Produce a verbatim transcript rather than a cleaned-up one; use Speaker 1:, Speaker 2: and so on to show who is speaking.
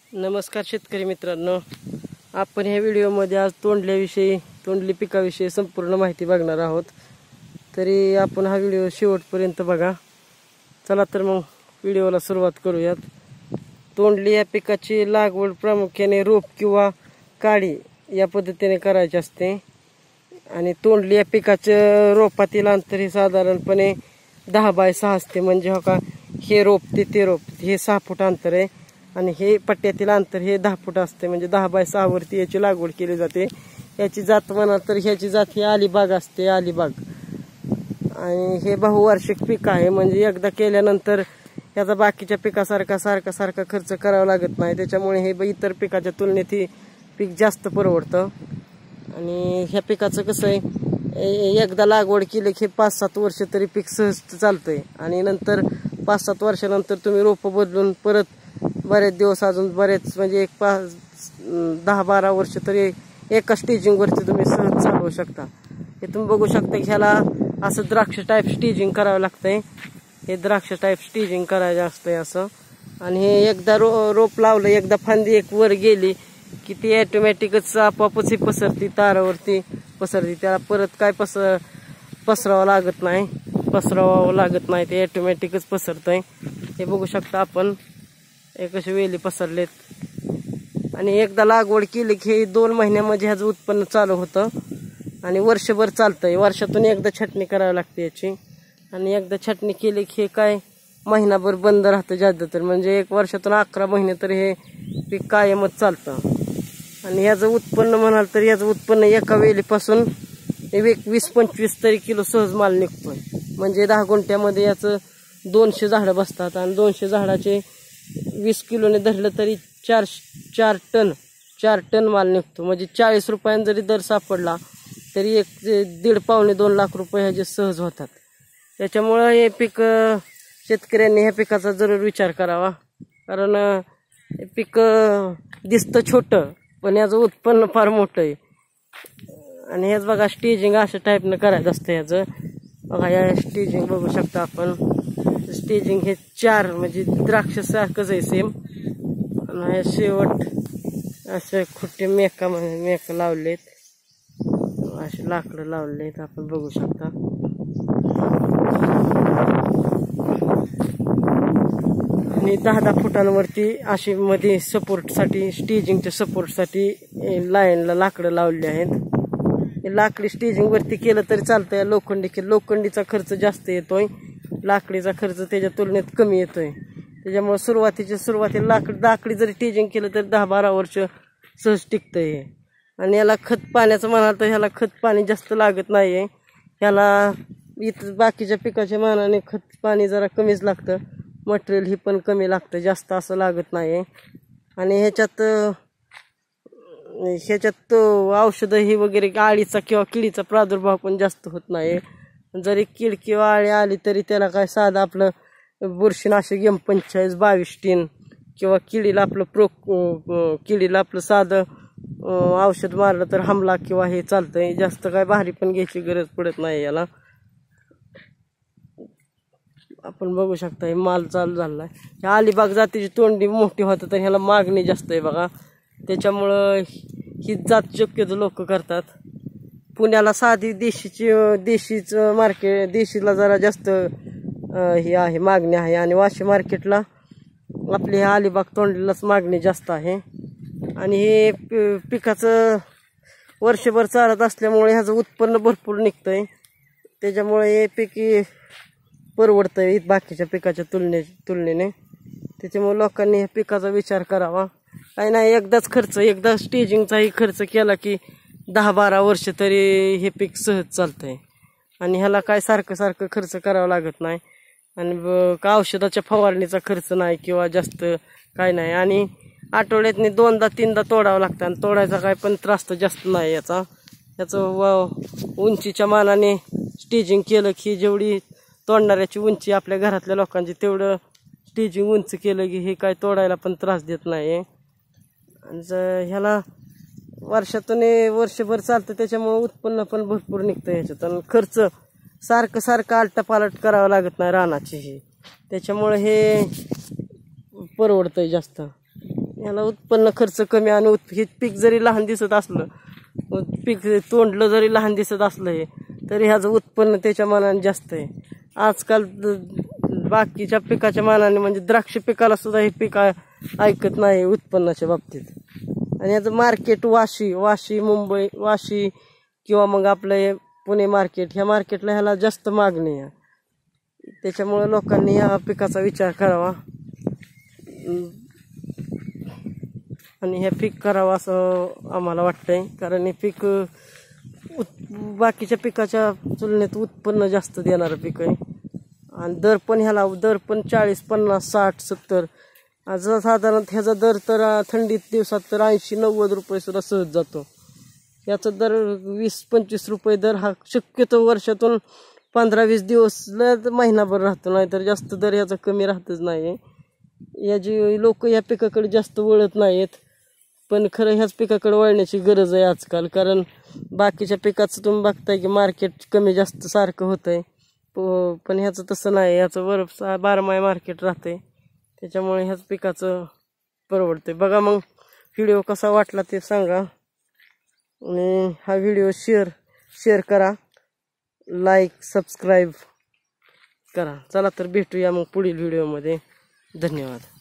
Speaker 1: नमस्कार शेतकरी मित्रांनो, आपण ह्या व्हिडिओमध्ये आज तोंडल्याविषयी तोंडली पिकाविषयी संपूर्ण माहिती बघणार आहोत. तरी आपण हा व्हिडिओ शेवटपर्यंत बघा. चला तर मग व्हिडिओला सुरुवात करूयात. तोंडली या पिकाची लागवड प्रामुख्याने रोप किंवा काडी या पद्धतीने करायची असते. आणि तोंडली या पिकाचं रोपातील अंतर हे साधारणपणे दहा बाय सहा असते. म्हणजे हो का, हे रोप ते ते रोप हे सहा फूट अंतर आहे आणि हे पट्ट्यातील अंतर हे दहा फूट असते. म्हणजे दहा बाय सहा वरती याची लागवड केली जाते. याची जात म्हणा तर ह्याची जात ही अलिबाग असते, अलिबाग. आणि हे बहुवार्षिक पीक आहे. म्हणजे एकदा केल्यानंतर याचा बाकीच्या पिकासारखा सारखा सारखा खर्च करावा लागत नाही. त्याच्यामुळे हे इतर पिकाच्या तुलनेत ही पीक जास्त परवडतं. आणि ह्या पिकाचं कसं आहे, एकदा लागवड केली की पाच सात वर्ष तरी पीक सहज चालतंय. आणि नंतर पाच सात वर्षानंतर तुम्ही रोपं बदलून परत बरेच दिवस अजून बरेच म्हणजे एक पाच दहा बारा वर्ष तरी एका स्टेजिंगवरती तुम्ही सहज चालवू शकता. हे तुम्ही बघू शकता की ह्याला असं द्राक्ष टाईप स्टेजिंग करावं लागतंय. हे द्राक्ष टाईप स्टेजिंग करायचं असतंय असं. आणि हे एकदा रो रोप लावलं, एकदा फांदी एक वर गेली की ती ऑटोमॅटिकच आपोआपच ही पसरती, तारावरती पसरती. त्याला परत काय पस पसरावं लागत नाही पसरवावं लागत नाही ते ऑटोमॅटिकच पसरतंय. हे बघू शकता आपण, एक अशी वेली पसरलेत. आणि एकदा लागवड केली की दोन महिन्यामध्ये ह्याचं उत्पन्न चालू होतं आणि वर्षभर चालतंय. वर्षातून एकदा छटणी करावी लागते याची. आणि एकदा छटणी केली की काय महिनाभर बंद राहतं जास्त तर. म्हणजे एक वर्षातून अकरा महिने तर हे पीक कायमच चालतं. आणि ह्याचं उत्पन्न म्हणाल तर याचं उत्पन्न एका वेलीपासून एक वीस पंचवीस तरी किलो सहज माल निघतोय. म्हणजे दहा गुंठ्यामध्ये याचं दोनशे झाडं बसतात. आणि दोनशे झाडाचे वीस किलोने धरलं तरी चार चार टन चार टन माल निघतो. म्हणजे चाळीस रुपयांनी जरी दर सापडला तरी एक दीड पावणे दोन लाख रुपये ह्याचे सहज होतात. त्याच्यामुळं हे पीक शेतकऱ्यांनी ह्या पिकाचा जरूर विचार करावा. कारण हे पीक दिसतं छोटं पण याचं उत्पन्न फार मोठं आहे. आणि हेच बघा, स्टेजिंग अशा टाईपनं करायचं असतं ह्याचं. बघा या स्टेजिंग बघू शकता आपण. स्टेजिंग हे चार म्हणजे द्राक्ष सारखंच आहे सेम. आणि हे शेवट असे खोटे मेका मेक लावलेत, असे लाकडं लावलेत आपण बघू शकता. आणि दहा दहा फुटांवरती अशी मध्ये सपोर्टसाठी, स्टेजिंगच्या सपोर्टसाठी लाईनला लाकडं लावली आहेत. लाकडी स्टेजिंग वरती केलं तरी चालतंय. लोखंडी केलं, लोखंडीचा खर्च जास्त येतोय, लाकडीचा खर्च त्याच्या तुलनेत कमी येतोय. त्याच्यामुळे सुरुवातीच्या सुरुवातीला लाकड लाकडी जरी स्टेजिंग केलं तर दहा बारा वर्ष सहज टिकतंय हे. आणि याला खत पाण्याचं म्हणाल तर ह्याला खत पाणी जास्त लागत नाहीये. ह्याला इथं बाकीच्या पिकाच्या मानाने खत पाणी जरा कमीच लागतं. मटेरियल ही पण कमी लागतं, जास्त असं लागत नाही. आणि ह्याच्यात ह्याच्यात औषधं ही वगैरे आळीचा किंवा किडीचा प्रादुर्भाव पण जास्त होत नाही. जरी कीड किंवा आळी आली तरी त्याला काय साधं आपलं बुरशीनाशक एम पंचेचाळीस बावीस टीन किंवा किडीला आपलं प्रो किडीला आपलं साधं औषध मारलं तर हमला किंवा हे चालतंय. जास्त काय भारी पण घ्यायची गरज पडत नाही याला. आपण बघू शकता हे माल चालू झाला आहे. ह्या अलिबाग जातीची तोंडी मोठी होतं तर ह्याला मागणी जास्त आहे बघा. त्याच्यामुळं ही जात शक्यतो लोक करतात. पुण्याला साधी देशीची देशीचं मार्केट, देशीला जरा जास्त हे आहे, मागणी आहे. आणि वाशी मार्केटला आपली ह्या अलिबाग तोंडलीलाच मागणी जास्त आहे. आणि हे पिकाचं वर्षभर चालत असल्यामुळे ह्याचं उत्पन्न भरपूर निघतंय. त्याच्यामुळे हे पीक परवडतंय बाकीच्या पिकाच्या तुलने तुलनेने त्याच्यामुळे लोकांनी ह्या पिकाचा विचार करावा. काही नाही, एकदाच खर्च एकदा स्टेजिंगचाही खर्च केला की दहा बारा वर्ष तरी हे पीक सहज चालतंय. आणि ह्याला काय सारखं सारखं खर्च करावा लागत नाही. आणि का औषधाच्या फवारणीचा खर्च नाही किंवा जास्त काय नाही. आणि आठवड्यातनी दोनदा तीनदा तोडावं लागतं. आणि तोडायचा काय पण त्रास तर जास्त नाही याचा. याचं व उंचीच्या मानाने स्टेजिंग केलं की जेवढी तोडणाऱ्याची उंची आपल्या घरातल्या लोकांची तेवढं स्टेजिंग उंच केलं की हे काय तोडायला पण त्रास देत नाही. आणि ह्याला वर्षातून वर्षभर चालतं त्याच्यामुळे उत्पन्न पण भरपूर निघतं ह्याच्यात. आणि खर्च सारखं सारखं आलटापालट करावं लागत नाही रानाची ही. त्याच्यामुळे हे परवडतंय जास्त. याला उत्पन्न खर्च कमी आणि उत हे पीक जरी लहान दिसत असलं, पीक तोंडलं जरी लहान दिसत असलं हे, तरी ह्याचं उत्पन्न त्याच्या मानाने जास्त आहे. आजकाल बाकीच्या पिकाच्या मानाने म्हणजे द्राक्ष पिकाला सुद्धा हे पीक ऐकत नाही उत्पन्नाच्या बाबतीत. आणि याचं मार्केट वाशी वाशी मुंबई वाशी किंवा मग आपलं हे पुणे मार्केट, ह्या मार्केटला ह्याला जास्त मागणी आहे. त्याच्यामुळे लोकांनी या पिकाचा विचार करावा आणि हे पीक करावं असं आम्हाला वाटतंय. कारण हे पीक बाकीच्या पिकाच्या तुलनेत उत्पन्न जास्त देणारं पीक आहे. आणि दर पण ह्याला दर पण चाळीस पन्नास साठ सत्तर, आज साधारण ह्याचा दर तर थंडीत दिवसात तर ऐंशी नव्वद रुपये सुद्धा सहज जातो. याचा दर वीस पंचवीस रुपये दर हा शक्यतो वर्षातून पंधरा वीस दिवस महिनाभर राहतो, नाही तर जास्त दर याचा कमी राहतच नाही. याची लोक या पिकाकडे जास्त वळत नाहीत, पण खरं ह्याच पिकाकडे वळण्याची गरज आहे आजकाल. कारण बाकीच्या पिकाचं तुम्ही बघताय की मार्केट कमी जास्त सारखं होतंय, पण ह्याचं तसं नाही. ह्याचं वर बारमाही मार्केट राहतंय, त्याच्यामुळे ह्याच पिकाचं परवडतंय. बघा मग व्हिडिओ कसा वाटला ते सांगा आणि हा व्हिडिओ शेअर शेअर करा, लाईक सबस्क्राईब करा. चला तर भेटूया मग पुढील व्हिडिओमध्ये. धन्यवाद.